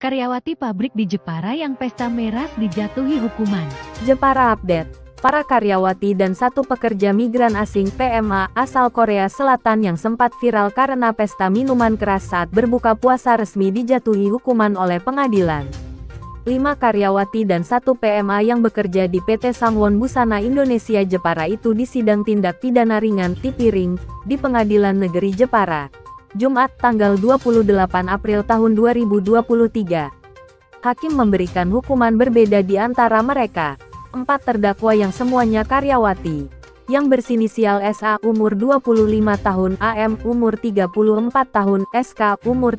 Karyawati pabrik di Jepara yang pesta miras dijatuhi hukuman. Jepara Update. Para karyawati dan satu pekerja migran asing PMA asal Korea Selatan yang sempat viral karena pesta minuman keras saat berbuka puasa resmi dijatuhi hukuman oleh pengadilan. 5 karyawati dan satu PMA yang bekerja di PT Sangwon Busana Indonesia Jepara itu disidang tindak pidana ringan Tipiring di Pengadilan Negeri Jepara, Jumat tanggal 28 April tahun 2023. Hakim memberikan hukuman berbeda di antara mereka. 4 terdakwa yang semuanya karyawati, yang bersinisial SA umur 25 tahun, AM umur 34 tahun, SK umur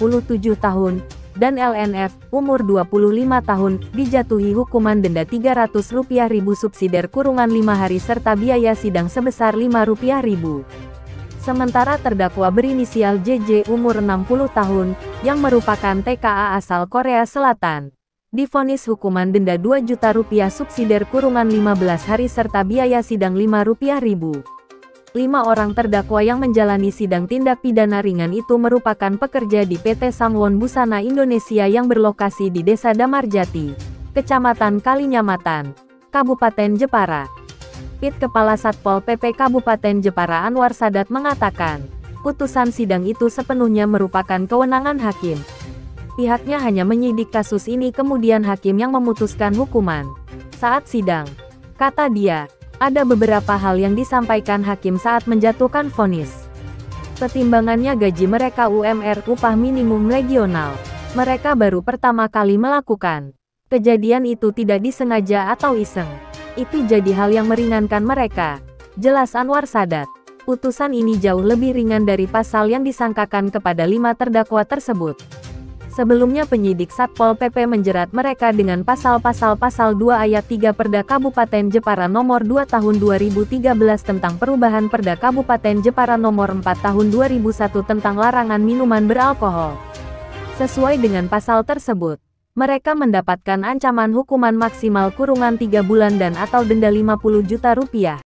37 tahun, dan LNF umur 25 tahun, dijatuhi hukuman denda Rp300.000 subsidiar kurungan 5 hari serta biaya sidang sebesar Rp5.000. Sementara terdakwa berinisial JJ umur 60 tahun, yang merupakan TKA asal Korea Selatan, divonis hukuman denda Rp2 juta subsidiar kurungan 15 hari serta biaya sidang Rp5.000. 5 orang terdakwa yang menjalani sidang tindak pidana ringan itu merupakan pekerja di PT Sangwon Busana Indonesia yang berlokasi di Desa Damarjati, Kecamatan Kalinyamatan, Kabupaten Jepara. PIT Kepala Satpol PP Kabupaten Jepara Anwar Sadat mengatakan, putusan sidang itu sepenuhnya merupakan kewenangan hakim. Pihaknya hanya menyidik kasus ini kemudian hakim yang memutuskan hukuman. Saat sidang, kata dia, ada beberapa hal yang disampaikan hakim saat menjatuhkan vonis. Pertimbangannya gaji mereka UMR upah minimum regional. Mereka baru pertama kali melakukan. Kejadian itu tidak disengaja atau iseng. Itu jadi hal yang meringankan mereka, jelas Anwar Sadat. Putusan ini jauh lebih ringan dari pasal yang disangkakan kepada 5 terdakwa tersebut. Sebelumnya penyidik Satpol PP menjerat mereka dengan pasal-pasal 2 ayat 3 Perda Kabupaten Jepara Nomor 2 Tahun 2013 tentang perubahan Perda Kabupaten Jepara Nomor 4 Tahun 2001 tentang larangan minuman beralkohol. Sesuai dengan pasal tersebut, mereka mendapatkan ancaman hukuman maksimal kurungan 3 bulan dan atau denda Rp50 juta.